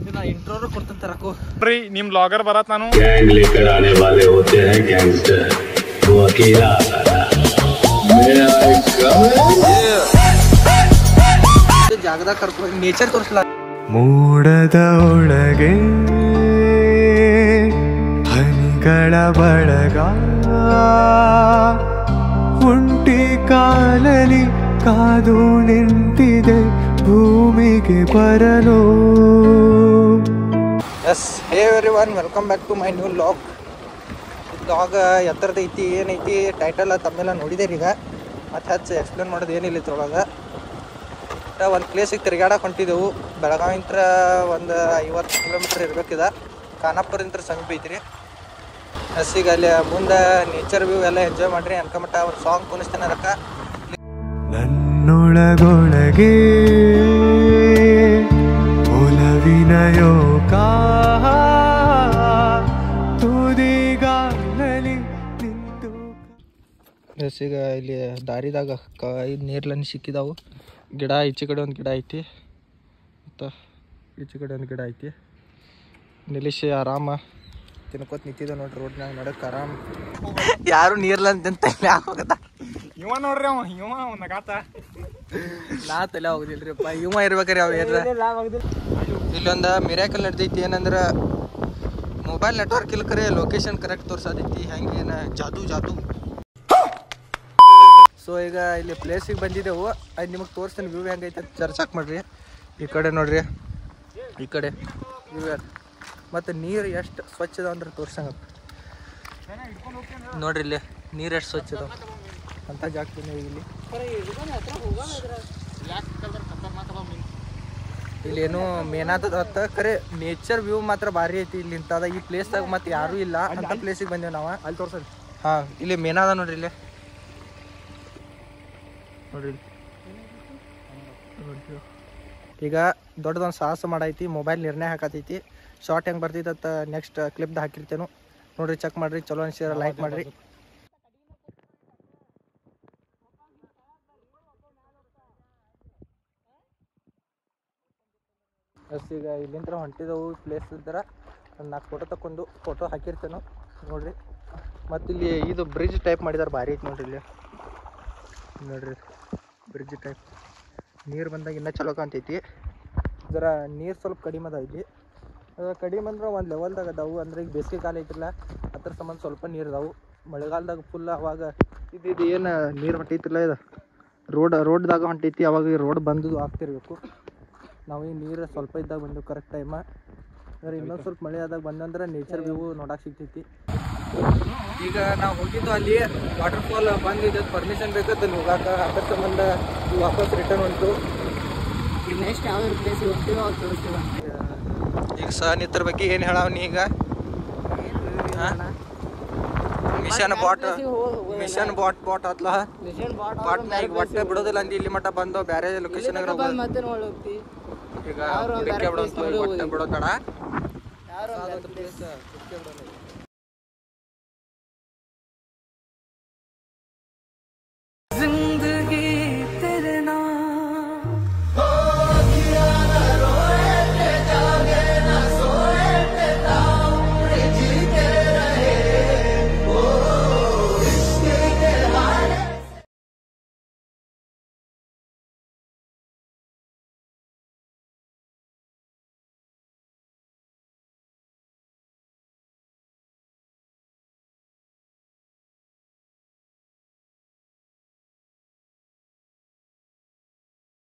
Intro ಕೊಡ್ತಂತ ರಕು ರೀ ನಿಮ್ logger ಬರತ್ ನಾನು गैंग लेकर आने वाले होते हैं गैंगस्टर वो अकेला आता ಜಾಗದಾಗ ಕರ್ಕೊಂಡು ನೇಚರ್ ತೋರಿಸಲ ಮೂಡದ ಒಳಗೆ ಹನಿಗಳ ಬಳಗ ಒಂಟಿ ಕಾಲಲಿ ಕಾದು ನಿಂತಿದೆ ಭೂಮಿಗೆ ಬರಲು. Yes hey everyone, welcome back to my new vlog. Vlog ಎತ್ತರದೈತಿ ಏನೈತಿ ಟೈಟಲ್ ತಮ್ಮೆಲ್ಲ ನೋಡಿದೇರಿ. ಈಗ ಮತ್ತೆ ಹಚ್ಚಿ ಎಕ್ಸ್ಪ್ಲೇನ್ ಮಾಡೋದು ಏನಿಲ್ಲ ಇದ್ರೊಳಗೆ. ಒಂದು ಪ್ಲೇಸಿಗೆ ತಿರುಗಾಡಕ್ಕೆ ಹೊಂಟಿದ್ದೆವು. ಬೆಳಗಾವಿಂತ್ರ ಒಂದು 50 ಕಿಲೋಮೀಟ್ರ್ ಇರ್ಬೇಕಿದೆ. ಖಾನಾಪುರಿಂದ ಸಮೀಪ ಐತ್ರಿ. ಎಸ್ ಈಗ ಅಲ್ಲಿ ಮುಂದೆ ನೇಚರ್ ವ್ಯೂ ಎಲ್ಲ ಎಂಜಾಯ್ ಮಾಡಿರಿ. ಅನ್ಕೊಂಬಿಟ್ಟ ಒಂದು ಸಾಂಗ್ ಕುಣಿಸ್ತೇನೆ ಅದಕ್ಕ. ನನ್ನೊಳಗೊಳಗೆ ಒಲವಿನ ಯೋಗ ತುದಿಗಾಲಲಿ ನಿಂತು. ಎಸ್ ಈಗ ಇಲ್ಲಿ ದಾರಿದಾಗ ನೀರ್ಲನ್ನು ಸಿಕ್ಕಿದಾವು. ಗಿಡ ಈಚೆ ಕಡೆ ಒಂದು ಗಿಡ ಐತಿ ಮತ್ತು ಈಚೆ ಕಡೆ ಒಂದು ಗಿಡ ಐತಿ. ನಿಲ್ಲಿಸಿ ಆರಾಮ ತಿನ್ಕೋತ ನಿಂತಿದ್ದೆ ನೋಡ್ರಿ ರೋಡ್ನಾಗ. ನೋಡಕ್ಕೆ ಆರಾಮ. ಯಾರು ನೀರ್ಲಂತ ಹೋಗತ್ತ ಇವ ನೋಡ್ರಿ ಅವ ಇವ ನಗಾತ. ನಾ ತಲೆ ಹೋಗುದಿಲ್ರಿಪ್ಪ, ಇವ ಇರ್ಬೇಕ್ರಿ ಅವ ಏನ್ರ. ಇಲ್ಲೊಂದು ಮಿರಾಕಲ್ ನಡೆದೈತಿ. ಏನಂದ್ರೆ ಮೊಬೈಲ್ ನೆಟ್ವರ್ಕ್ ಇಲ್ಕರೆ ಲೊಕೇಶನ್ ಕರೆಕ್ಟ್ ತೋರ್ಸೋದೈತಿ. ಹೆಂಗೇನು ಜಾದು. ಸೊ ಈಗ ಇಲ್ಲಿ ಪ್ಲೇಸಿಗೆ ಬಂದಿದ್ದೆವು. ಅದು ನಿಮಗೆ ತೋರಿಸ್ತೀನಿ ವ್ಯೂ ಹೆಂಗೈತೆ ಅಂತ ಚರ್ಚಾಕ್ ಮಾಡ್ರಿ. ಈ ಕಡೆ ನೋಡ್ರಿ, ಈ ಕಡೆ ವ್ಯೂ ಮತ್ತು ನೀರು ಎಷ್ಟು ಸ್ವಚ್ಛ ಅದ ಅಂದ್ರೆ ತೋರ್ಸಂಗಪ್ಪ. ನೋಡ್ರಿ ಇಲ್ಲಿ ನೀರು ಎಷ್ಟು ಸ್ವಚ್ಛ ಅದಾವ ಅಂತ ಜಾಗ್ತೀನಿ. ಇಲ್ಲೇನು ಮೇನಾದ ಖರೆ ನೇಚರ್ ವ್ಯೂ ಮಾತ್ರ ಭಾರಿ ಐತಿ ಇಲ್ಲಿ ಇಂಥದ. ಈ ಪ್ಲೇಸ್ದಾಗ ಮತ್ತು ಯಾರೂ ಇಲ್ಲ ಅಂತ ಪ್ಲೇಸಿಗೆ ಬಂದೇವು ನಾವು. ಅಲ್ಲಿ ತೋರ್ಸೋದು ಹಾಂ ಇಲ್ಲಿ ಮೇನಾದ ನೋಡ್ರಿ. ಇಲ್ಲಿ ನೋಡ್ರಿ ಈಗ ದೊಡ್ಡದೊಂದು ಸಾಹಸ ಮಾಡೈತಿ. ಮೊಬೈಲ್ ನಿರ್ಣಯ ಹಾಕತೈತಿ. ಶಾರ್ಟ್ ಹೆಂಗೆ ಬರ್ತೈತೆ ನೆಕ್ಸ್ಟ್ ಕ್ಲಿಪ್ದು ಹಾಕಿರ್ತೇನು ನೋಡ್ರಿ. ಚೆಕ್ ಮಾಡಿರಿ. ಚಲೋ ಅನ್ಸಿದ್ರೆ ಲೈಕ್ ಮಾಡಿರಿ. ಎಸ್ ಈಗ ಇಲ್ಲಿಂದ ಹೊಂಟಿದವು ಪ್ಲೇಸ್ ಇದ್ರೆ ಒಂದು 4 ಫೋಟೋ ತಗೊಂಡು ಫೋಟೋ ಹಾಕಿರ್ತೇನು ನೋಡ್ರಿ. ಮತ್ತು ಇಲ್ಲಿ ಇದು ಬ್ರಿಡ್ಜ್ ಟೈಪ್ ಮಾಡಿದಾರೆ, ಭಾರಿ ಐತಿ ನೋಡ್ರಿ. ಇಲ್ಲಿ ನೋಡ್ರಿ ಬ್ರಿಡ್ಜ್ ಟೈಪ್. ನೀರು ಬಂದಾಗ ಇನ್ನೂ ಚಲೋ ಕಾಣ್ತೈತಿ. ಜರ ನೀರು ಸ್ವಲ್ಪ ಕಡಿಮೆ ಅದ ಇಲ್ಲಿ. ಕಡಿಮೆ ಅಂದ್ರೆ ಒಂದು ಲೆವೆಲ್ದಾಗ ಅದಾವು. ಅಂದ್ರೆ ಈಗ ಬೇಸಿಗೆ ಕಾಲ ಐತಿಲ್ಲ ಅದ್ರ ಸಂಬಂಧ ಸ್ವಲ್ಪ ನೀರು ಅದಾವು. ಮಳೆಗಾಲದಾಗ ಫುಲ್ ಅವಾಗ ಇದು ಏನು ನೀರು ಹೊಂಟೈತಿಲ್ಲ, ಇದು ರೋಡ್ದಾಗ ಹೊಂಟೈತಿ. ಅವಾಗ ಈ ರೋಡ್ ಬಂದು ಆಗ್ತಿರ್ಬೇಕು. ನಾವು ಈ ನೀರು ಸ್ವಲ್ಪ ಇದ್ದಾಗ ಬಂದು ಕರೆಕ್ಟ್ ಟೈಮ. ಅಂದ್ರೆ ಇನ್ನೊಂದು ಸ್ವಲ್ಪ ಮಳೆ ಆದಾಗ ಬಂದಂದ್ರೆ ನೇಚರ್ ವ್ಯೂ ನೋಡಕ್ಕೆ ಸಿಗ್ತೈತಿ. ಈಗ ನಾವು ಹೋಗಿದ್ದು ಅಲ್ಲಿ ವಾಟರ್ಫಾಲ್ ಬಂದಿದ್ದು ಪರ್ಮಿಷನ್ ಬೇಕಂತ ಅಲ್ಲಿ ಹೋಗಾಕ. ಅದ್ರ ಸಂಬಂಧ ವಾಪಸ್ ರಿಟರ್ನ್ ಹೊಂಟು. ನೆಕ್ಸ್ಟ್ ಯಾವ್ದು ಪ್ಲೇಸಿಗೆ ಹೋಗ್ತೀವೋ ಅದು ತೋರಿಸ್ತೀವಿ. ಈಗ ಸಹನಿತ್ರ ಬಗ್ಗೆ ಏನು ಹೇಳವ್ನಿ ಈಗ? ಮಿಷನ್ ಬಾಟ್ ಆತ್ಲ. ಬಾಟ್ನ ಈಗ ಒಟ್ಟೆ ಬಿಡೋದಿಲ್ಲ ಅಂದು ಇಲ್ಲಿ ಮಟ್ಟ ಬಂದು ಬೇರೆ ಲೊಕೇಶನ್ ಮತ್ತೆ ನೋಡ್ತಿ ಈಗ ಹುಡುಕಿ ಬಿಡೋದು ಒಟ್ಟೆ ಬಿಡೋದು ಬೇಡ.